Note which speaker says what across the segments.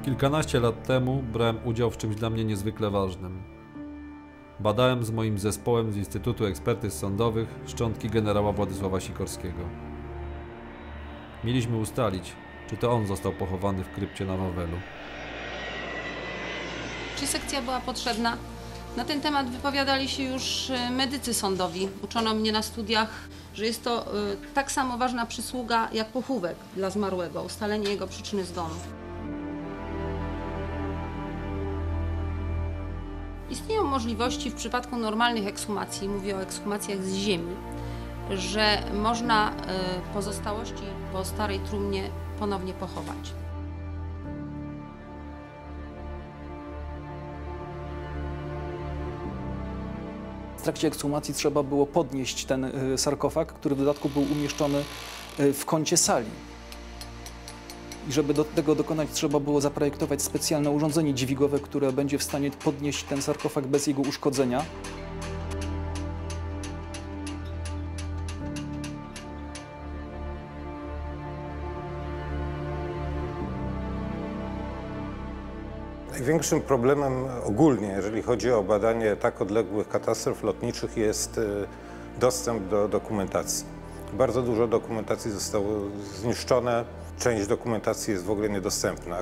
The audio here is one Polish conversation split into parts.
Speaker 1: Kilkanaście lat temu brałem udział w czymś dla mnie niezwykle ważnym. Badałem z moim zespołem z Instytutu Ekspertyz Sądowych szczątki generała Władysława Sikorskiego. Mieliśmy ustalić, czy to on został pochowany w krypcie na Wawelu.
Speaker 2: Czy sekcja była potrzebna? Na ten temat wypowiadali się już medycy sądowi. Uczono mnie na studiach, że jest to tak samo ważna przysługa jak pochówek dla zmarłego, ustalenie jego przyczyny zgonu. Istnieją możliwości w przypadku normalnych ekshumacji, mówię o ekshumacjach z ziemi, że można pozostałości po starej trumnie ponownie pochować.
Speaker 3: W trakcie ekshumacji trzeba było podnieść ten sarkofag, który w dodatku był umieszczony w kącie sali. I żeby do tego dokonać, trzeba było zaprojektować specjalne urządzenie dźwigowe, które będzie w stanie podnieść ten sarkofag bez jego uszkodzenia.
Speaker 4: Największym problemem ogólnie, jeżeli chodzi o badanie tak odległych katastrof lotniczych, jest dostęp do dokumentacji. Bardzo dużo dokumentacji zostało zniszczone, część dokumentacji jest w ogóle niedostępna.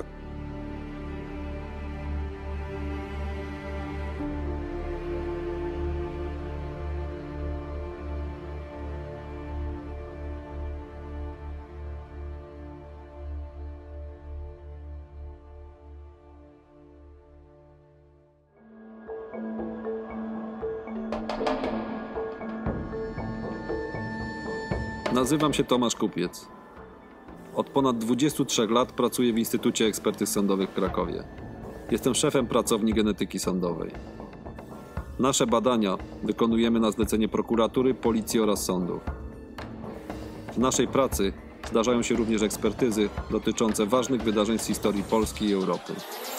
Speaker 1: Nazywam się Tomasz Kupiec. Od ponad 23 lat pracuję w Instytucie Ekspertyz Sądowych w Krakowie. Jestem szefem pracowni genetyki sądowej. Nasze badania wykonujemy na zlecenie prokuratury, policji oraz sądów. W naszej pracy zdarzają się również ekspertyzy dotyczące ważnych wydarzeń z historii Polski i Europy.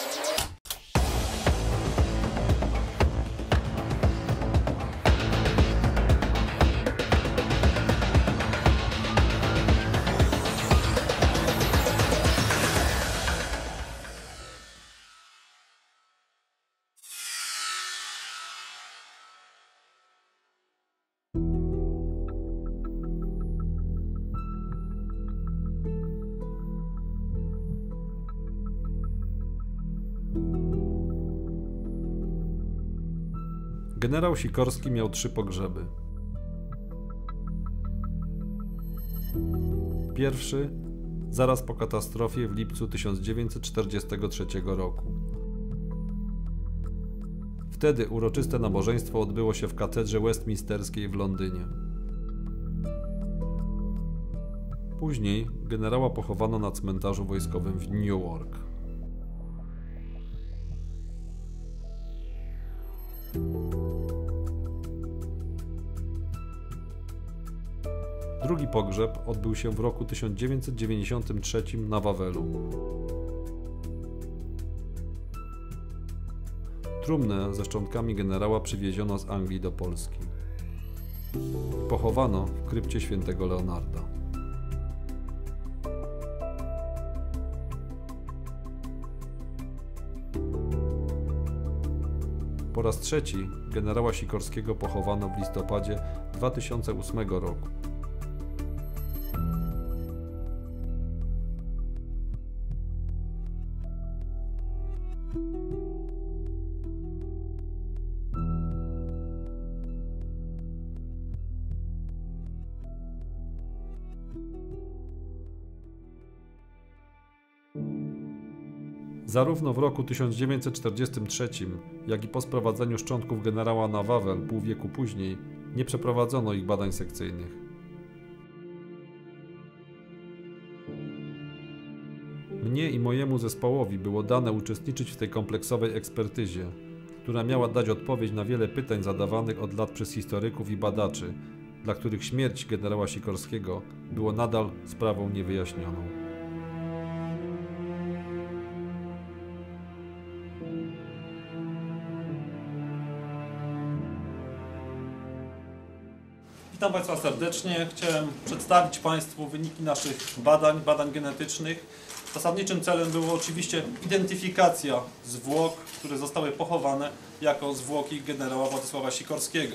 Speaker 1: Generał Sikorski miał 3 pogrzeby. Pierwszy zaraz po katastrofie w lipcu 1943 roku. Wtedy uroczyste nabożeństwo odbyło się w katedrze westminsterskiej w Londynie. Później generała pochowano na cmentarzu wojskowym w Newark. Drugi pogrzeb odbył się w roku 1993 na Wawelu. Trumnę ze szczątkami generała przywieziono z Anglii do Polski. Pochowano w krypcie świętego Leonarda. Po raz trzeci generała Sikorskiego pochowano w listopadzie 2008 roku. Zarówno w roku 1943, jak i po sprowadzeniu szczątków generała na Wawel pół wieku później, nie przeprowadzono ich badań sekcyjnych. Mnie i mojemu zespołowi było dane uczestniczyć w tej kompleksowej ekspertyzie, która miała dać odpowiedź na wiele pytań zadawanych od lat przez historyków i badaczy, dla których śmierć generała Sikorskiego było nadal sprawą niewyjaśnioną.
Speaker 5: Witam Państwa serdecznie. Chciałem przedstawić Państwu wyniki naszych badań genetycznych.
Speaker 1: Zasadniczym celem było oczywiście identyfikacja zwłok, które zostały pochowane jako zwłoki generała Władysława Sikorskiego.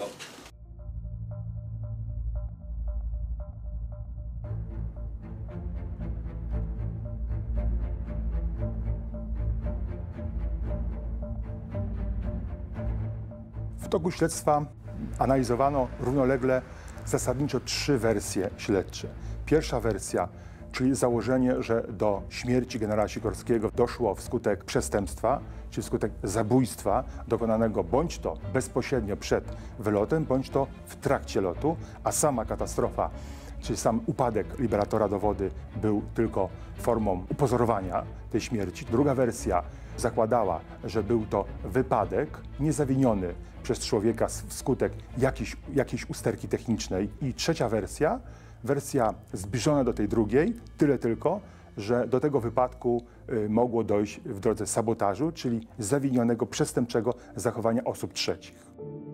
Speaker 5: W toku śledztwa analizowano równolegle zasadniczo 3 wersje śledcze. Pierwsza wersja, czyli założenie, że do śmierci generała Sikorskiego doszło wskutek przestępstwa, czy wskutek zabójstwa dokonanego bądź to bezpośrednio przed wylotem, bądź to w trakcie lotu, a sama katastrofa, czyli sam upadek liberatora do wody był tylko formą upozorowania tej śmierci. Druga wersja zakładała, że był to wypadek niezawiniony przez człowieka wskutek jakiejś usterki technicznej. I trzecia wersja zbliżona do tej drugiej, tyle tylko, że do tego wypadku mogło dojść w drodze sabotażu, czyli zawinionego przestępczego zachowania osób trzecich.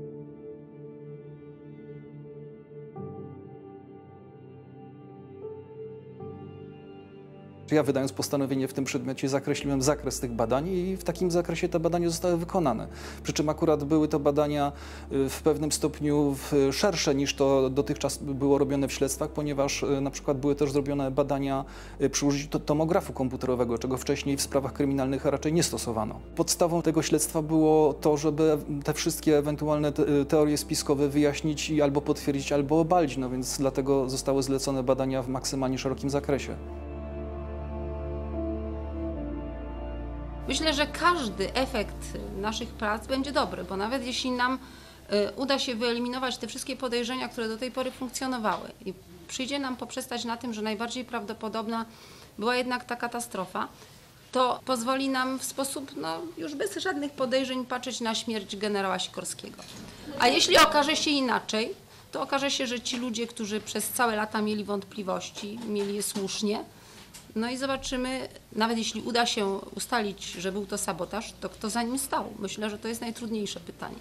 Speaker 3: Ja, wydając postanowienie w tym przedmiocie, zakreśliłem zakres tych badań i w takim zakresie te badania zostały wykonane. Przy czym akurat były to badania w pewnym stopniu szersze niż to dotychczas było robione w śledztwach, ponieważ na przykład były też zrobione badania przy użyciu tomografu komputerowego, czego wcześniej w sprawach kryminalnych raczej nie stosowano. Podstawą tego śledztwa było to, żeby te wszystkie ewentualne teorie spiskowe wyjaśnić i albo potwierdzić, albo obalić, no więc dlatego zostały zlecone badania w maksymalnie szerokim zakresie.
Speaker 2: Myślę, że każdy efekt naszych prac będzie dobry, bo nawet jeśli nam uda się wyeliminować te wszystkie podejrzenia, które do tej pory funkcjonowały i przyjdzie nam poprzestać na tym, że najbardziej prawdopodobna była jednak ta katastrofa, to pozwoli nam w sposób już bez żadnych podejrzeń patrzeć na śmierć generała Sikorskiego. A jeśli okaże się inaczej, to okaże się, że ci ludzie, którzy przez całe lata mieli wątpliwości, mieli je słusznie, no i zobaczymy, nawet jeśli uda się ustalić, że był to sabotaż, to kto za nim stał? Myślę, że to jest najtrudniejsze pytanie.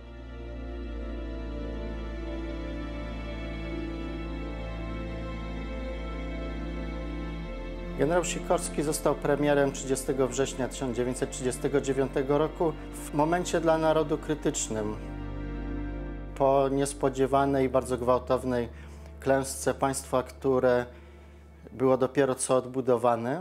Speaker 6: Generał Sikorski został premierem 30 września 1939 roku w momencie dla narodu krytycznym. Po niespodziewanej i bardzo gwałtownej klęsce państwa, które było dopiero co odbudowane.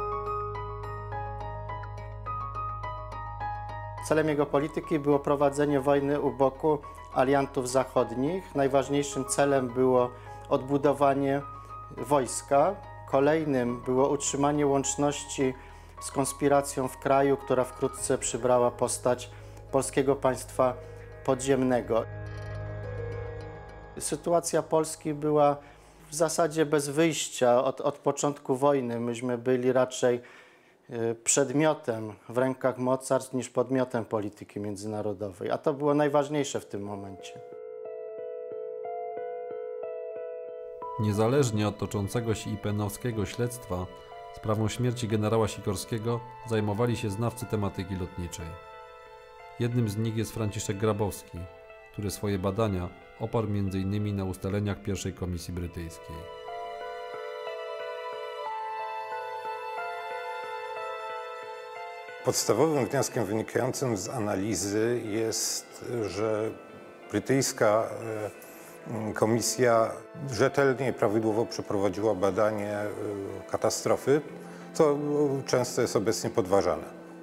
Speaker 6: Celem jego polityki było prowadzenie wojny u boku aliantów zachodnich. Najważniejszym celem było odbudowanie wojska. Kolejnym było utrzymanie łączności z konspiracją w kraju, która wkrótce przybrała postać polskiego państwa podziemnego. Sytuacja Polski była w zasadzie bez wyjścia od początku wojny. Myśmy byli raczej przedmiotem w rękach mocarstw niż podmiotem polityki międzynarodowej, a to było najważniejsze w tym momencie.
Speaker 1: Niezależnie od toczącego się IPN-owskiego śledztwa, sprawą śmierci generała Sikorskiego zajmowali się znawcy tematyki lotniczej. Jednym z nich jest Franciszek Grabowski, który swoje badania oparł m.in. na ustaleniach pierwszej komisji brytyjskiej.
Speaker 4: Podstawowym wnioskiem wynikającym z analizy jest, że brytyjska komisja rzetelnie i prawidłowo przeprowadziła badanie katastrofy, co często jest obecnie podważane.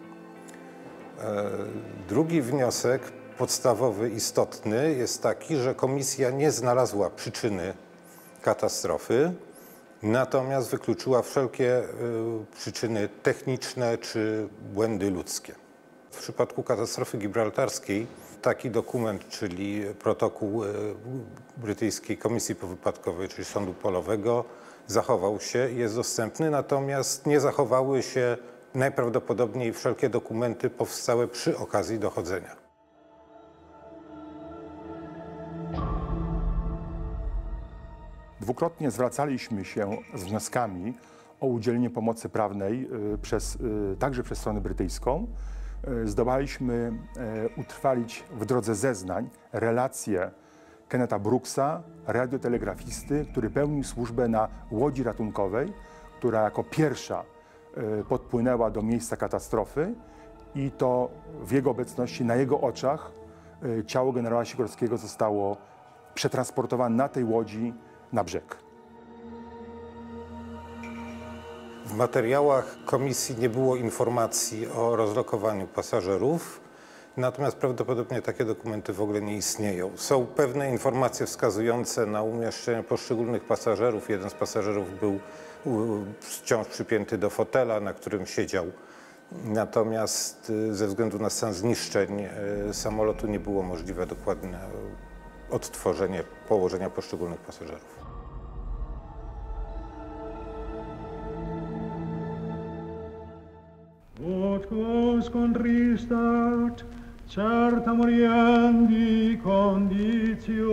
Speaker 4: Drugi wniosek, podstawowy, istotny, jest taki, że komisja nie znalazła przyczyny katastrofy, natomiast wykluczyła wszelkie przyczyny techniczne czy błędy ludzkie. W przypadku katastrofy gibraltarskiej taki dokument, czyli protokół brytyjskiej komisji powypadkowej, czyli sądu polowego, zachował się i jest dostępny, natomiast nie zachowały się najprawdopodobniej wszelkie dokumenty powstałe przy okazji dochodzenia.
Speaker 5: Dwukrotnie zwracaliśmy się z wnioskami o udzielenie pomocy prawnej także przez stronę brytyjską. Zdołaliśmy utrwalić w drodze zeznań relację Kennetha Brooksa, radiotelegrafisty, który pełnił służbę na łodzi ratunkowej, która jako pierwsza podpłynęła do miejsca katastrofy i to w jego obecności, na jego oczach ciało generała Sikorskiego zostało przetransportowane na tej łodzi na brzeg.
Speaker 4: W materiałach komisji nie było informacji o rozlokowaniu pasażerów, natomiast prawdopodobnie takie dokumenty w ogóle nie istnieją. Są pewne informacje wskazujące na umieszczenie poszczególnych pasażerów. Jeden z pasażerów był wciąż przypięty do fotela, na którym siedział. Natomiast ze względu na stan zniszczeń samolotu nie było możliwe dokładne odtworzenie położenia poszczególnych pasażerów.
Speaker 7: Ut quos conristat, certa moriendi conditio,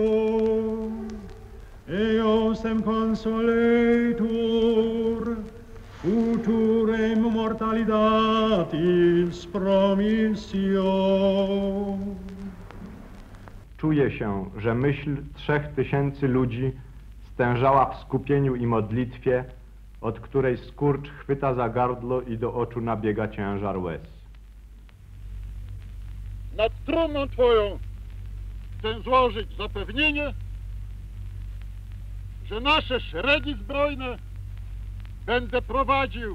Speaker 7: eostem consoletur, futurem mortalitatis promissio.
Speaker 8: Czuje się, że myśl 3000 ludzi stężała w skupieniu i modlitwie, od której skurcz chwyta za gardło i do oczu nabiega ciężar łez.
Speaker 9: Nad trumną Twoją chcę złożyć zapewnienie, że nasze szeregi zbrojne będę prowadził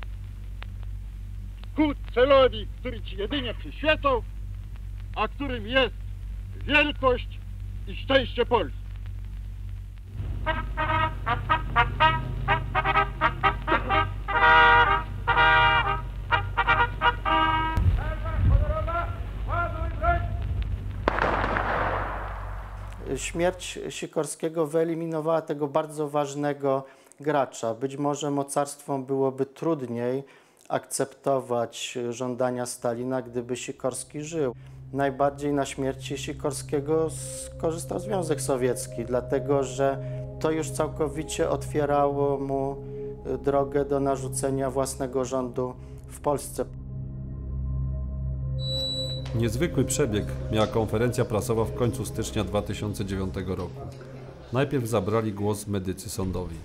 Speaker 9: ku celowi, który Ci jedynie przyświecał, a którym jest wielkość i szczęście Polski.
Speaker 6: Śmierć Sikorskiego wyeliminowała tego bardzo ważnego gracza. Być może mocarstwom byłoby trudniej akceptować żądania Stalina, gdyby Sikorski żył. Najbardziej na śmierci Sikorskiego skorzystał Związek Sowiecki, dlatego że to już całkowicie otwierało mu drogę do narzucenia własnego rządu w Polsce.
Speaker 1: Niezwykły przebieg miała konferencja prasowa w końcu stycznia 2009 roku. Najpierw zabrali głos medycy sądowi.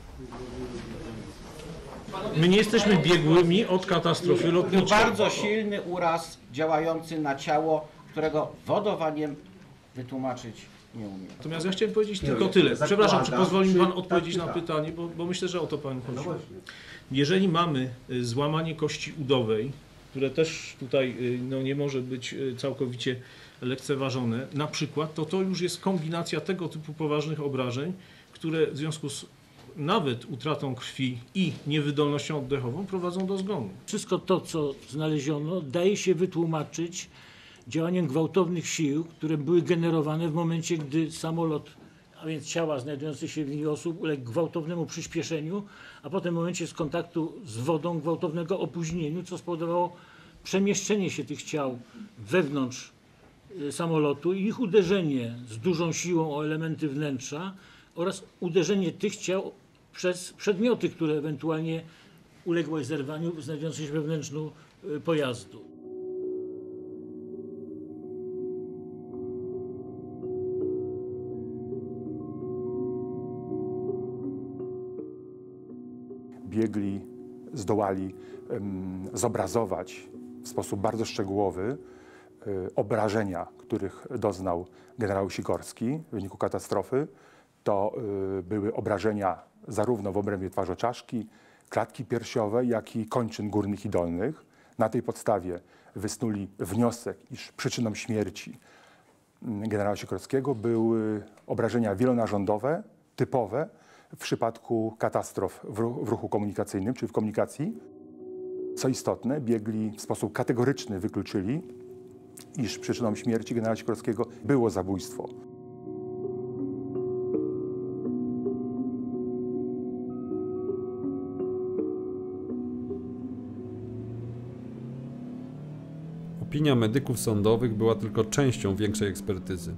Speaker 10: My nie jesteśmy biegłymi od katastrofy lotniczej.
Speaker 11: Był bardzo silny uraz działający na ciało, którego wodowaniem wytłumaczyć nie umiem.
Speaker 10: Natomiast ja chciałem powiedzieć tylko tyle. Przepraszam, czy pozwoli mi Pan odpowiedzieć na pytanie, bo myślę, że o to Pan chodzi. Jeżeli mamy złamanie kości udowej, które też tutaj nie może być całkowicie lekceważone, na przykład, to już jest kombinacja tego typu poważnych obrażeń, które w związku z nawet utratą krwi i niewydolnością oddechową prowadzą do zgonu.
Speaker 12: Wszystko to, co znaleziono, daje się wytłumaczyć działaniem gwałtownych sił, które były generowane w momencie, gdy samolot, a więc ciała znajdujące się w nim osób, uległ gwałtownemu przyspieszeniu, a potem w momencie z kontaktu z wodą gwałtownego opóźnieniu, co spowodowało przemieszczenie się tych ciał wewnątrz samolotu i ich uderzenie z dużą siłą o elementy wnętrza oraz uderzenie tych ciał przez przedmioty, które ewentualnie uległy zerwaniu, znajdujące się we wnętrzu pojazdu.
Speaker 5: Biegli zdołali zobrazować w sposób bardzo szczegółowy obrażenia, których doznał generał Sikorski w wyniku katastrofy. To były obrażenia zarówno w obrębie twarzoczaszki, klatki piersiowej, jak i kończyn górnych i dolnych. Na tej podstawie wysnuli wniosek, iż przyczyną śmierci generała Sikorskiego były obrażenia wielonarządowe, typowe w przypadku katastrof w ruchu komunikacyjnym, czyli w komunikacji. Co istotne, biegli w sposób kategoryczny wykluczyli, iż przyczyną śmierci generała Sikorskiego było zabójstwo.
Speaker 1: Opinia medyków sądowych była tylko częścią większej ekspertyzy.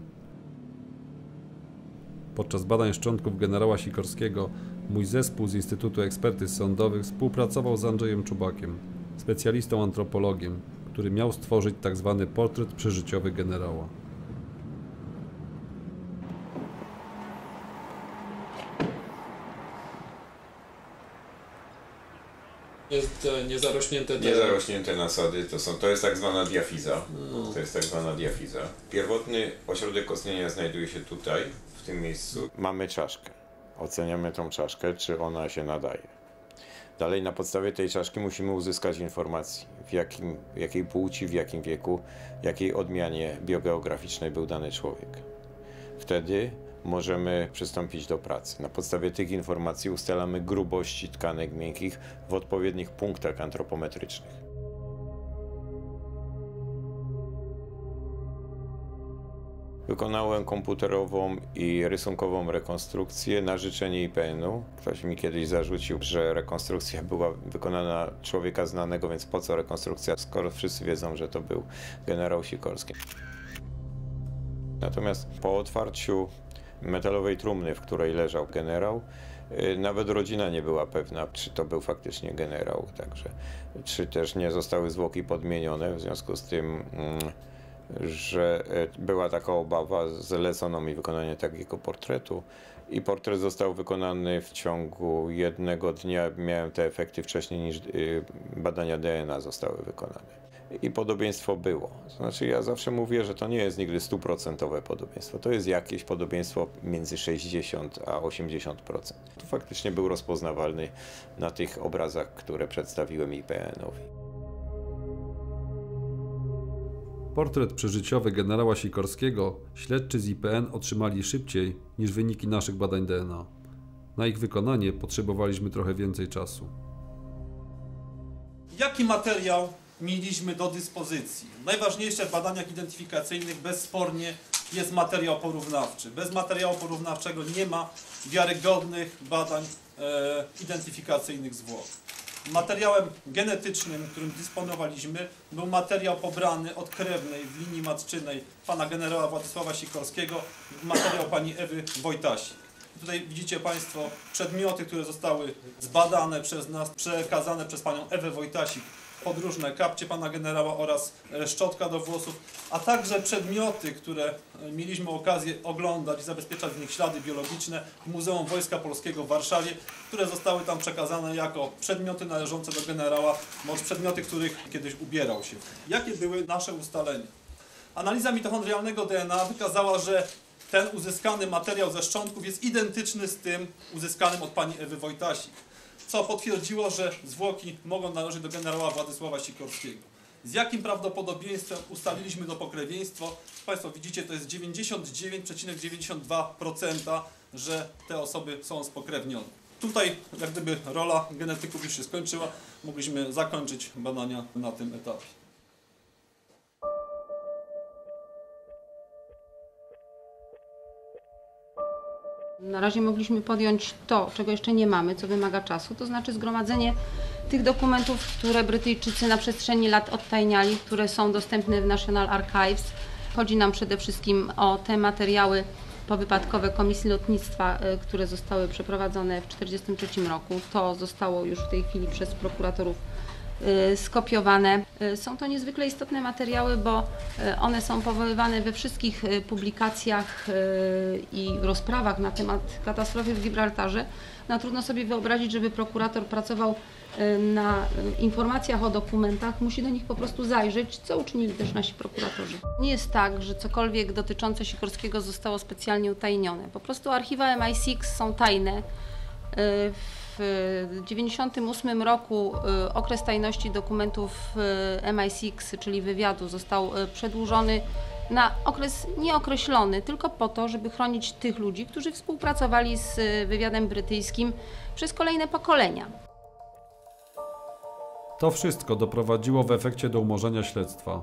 Speaker 1: Podczas badań szczątków generała Sikorskiego mój zespół z Instytutu Ekspertyz Sądowych współpracował z Andrzejem Czubakiem, specjalistą antropologiem, który miał stworzyć tzw. portret przeżyciowy generała. Jest niezarośnięte
Speaker 13: Niezarośnięte nasady to jest tak zwana diafiza. To jest tak zwana diafiza. Pierwotny ośrodek kostnienia znajduje się tutaj, w tym miejscu. Mamy czaszkę. Oceniamy tą czaszkę, czy ona się nadaje. Dalej na podstawie tej czaszki musimy uzyskać informacji, w jakiej płci, w jakim wieku, jakiej odmianie biogeograficznej był dany człowiek. Wtedy możemy przystąpić do pracy. Na podstawie tych informacji ustalamy grubości tkanek miękkich w odpowiednich punktach antropometrycznych. Wykonałem komputerową i rysunkową rekonstrukcję na życzenie IPN-u. Ktoś mi kiedyś zarzucił, że rekonstrukcja była wykonana człowieka znanego, więc po co rekonstrukcja, skoro wszyscy wiedzą, że to był generał Sikorski. Natomiast po otwarciu metalowej trumny, w której leżał generał, nawet rodzina nie była pewna, czy to był faktycznie generał, także czy też nie zostały zwłoki podmienione, w związku z tym, że była taka obawa, zlecono mi wykonanie takiego portretu i portret został wykonany w ciągu jednego dnia. Miałem te efekty wcześniej niż badania DNA zostały wykonane. I podobieństwo było. To znaczy ja zawsze mówię, że to nie jest nigdy 100% podobieństwo. To jest jakieś podobieństwo między 60 a 80%. To faktycznie był rozpoznawalny na tych obrazach, które przedstawiłem IPN-owi.
Speaker 1: Portret przeżyciowy generała Sikorskiego śledczy z IPN otrzymali szybciej niż wyniki naszych badań DNA. Na ich wykonanie potrzebowaliśmy trochę więcej czasu.
Speaker 14: Jaki materiał mieliśmy do dyspozycji? Najważniejsze w badaniach identyfikacyjnych bezspornie jest materiał porównawczy. Bez materiału porównawczego nie ma wiarygodnych badań identyfikacyjnych zwłok. Materiałem genetycznym, którym dysponowaliśmy, był materiał pobrany od krewnej w linii matczynej pana generała Władysława Sikorskiego, materiał pani Ewy Wojtasik. Tutaj widzicie Państwo przedmioty, które zostały zbadane przez nas, przekazane przez panią Ewę Wojtasik, podróżne kapcie pana generała oraz szczotka do włosów, a także przedmioty, które mieliśmy okazję oglądać i zabezpieczać w nich ślady biologiczne w Muzeum Wojska Polskiego w Warszawie, które zostały tam przekazane jako przedmioty należące do generała, bądź przedmioty, których kiedyś ubierał się. Jakie były nasze ustalenia? Analiza mitochondrialnego DNA wykazała, że ten uzyskany materiał ze szczątków jest identyczny z tym uzyskanym od pani Ewy Wojtasik, co potwierdziło, że zwłoki mogą należeć do generała Władysława Sikorskiego. Z jakim prawdopodobieństwem ustaliliśmy to pokrewieństwo? Państwo widzicie, to jest 99,92%, że te osoby są spokrewnione. Tutaj jak gdyby rola genetyków już się skończyła, mogliśmy zakończyć badania na tym etapie.
Speaker 2: Na razie mogliśmy podjąć to, czego jeszcze nie mamy, co wymaga czasu, to znaczy zgromadzenie tych dokumentów, które Brytyjczycy na przestrzeni lat odtajniali, które są dostępne w National Archives. Chodzi nam przede wszystkim o te materiały powypadkowe Komisji Lotnictwa, które zostały przeprowadzone w 1943 roku. To zostało już w tej chwili przez prokuratorów skopiowane. Są to niezwykle istotne materiały, bo one są powoływane we wszystkich publikacjach i rozprawach na temat katastrofy w Gibraltarze. No, trudno sobie wyobrazić, żeby prokurator pracował na informacjach o dokumentach, musi do nich po prostu zajrzeć, co uczynili też nasi prokuratorzy. Nie jest tak, że cokolwiek dotyczące Sikorskiego zostało specjalnie utajnione. Po prostu archiwa MI6 są tajne. W 1998 roku okres tajności dokumentów MI6, czyli wywiadu, został przedłużony na okres nieokreślony, tylko po to, żeby chronić tych ludzi, którzy współpracowali z wywiadem brytyjskim przez kolejne pokolenia.
Speaker 1: To wszystko doprowadziło w efekcie do umorzenia śledztwa.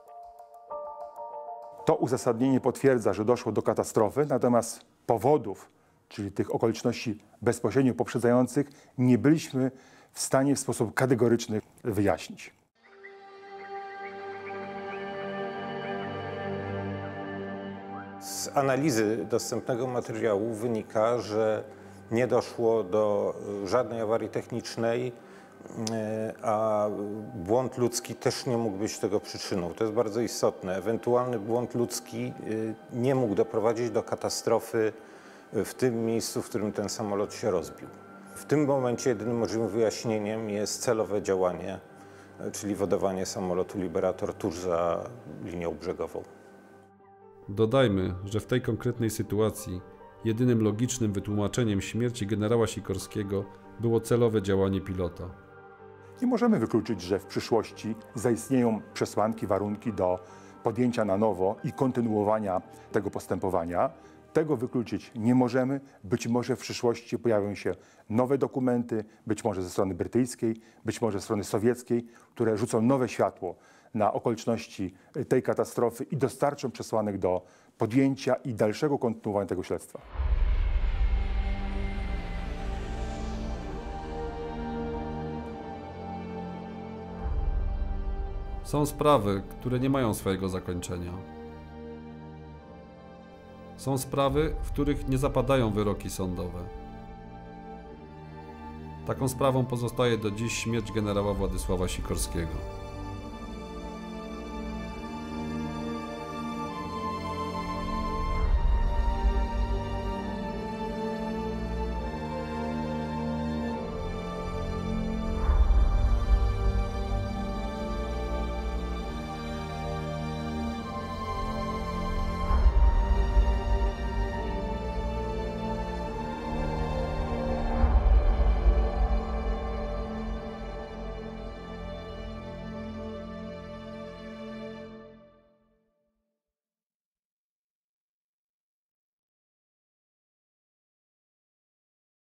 Speaker 5: To uzasadnienie potwierdza, że doszło do katastrofy, natomiast powodów, czyli tych okoliczności bezpośrednio poprzedzających, nie byliśmy w stanie w sposób kategoryczny wyjaśnić.
Speaker 4: Z analizy dostępnego materiału wynika, że nie doszło do żadnej awarii technicznej, a błąd ludzki też nie mógł być tego przyczyną. To jest bardzo istotne. Ewentualny błąd ludzki nie mógł doprowadzić do katastrofy w tym miejscu, w którym ten samolot się rozbił. W tym momencie jedynym możliwym wyjaśnieniem jest celowe działanie, czyli wodowanie samolotu Liberator tuż za linią brzegową.
Speaker 1: Dodajmy, że w tej konkretnej sytuacji jedynym logicznym wytłumaczeniem śmierci generała Sikorskiego było celowe działanie pilota.
Speaker 5: Nie możemy wykluczyć, że w przyszłości zaistnieją przesłanki, warunki do podjęcia na nowo i kontynuowania tego postępowania. Tego wykluczyć nie możemy. Być może w przyszłości pojawią się nowe dokumenty, być może ze strony brytyjskiej, być może ze strony sowieckiej, które rzucą nowe światło na okoliczności tej katastrofy i dostarczą przesłanek do podjęcia i dalszego kontynuowania tego śledztwa.
Speaker 1: Są sprawy, które nie mają swojego zakończenia. Są sprawy, w których nie zapadają wyroki sądowe. Taką sprawą pozostaje do dziś śmierć generała Władysława Sikorskiego.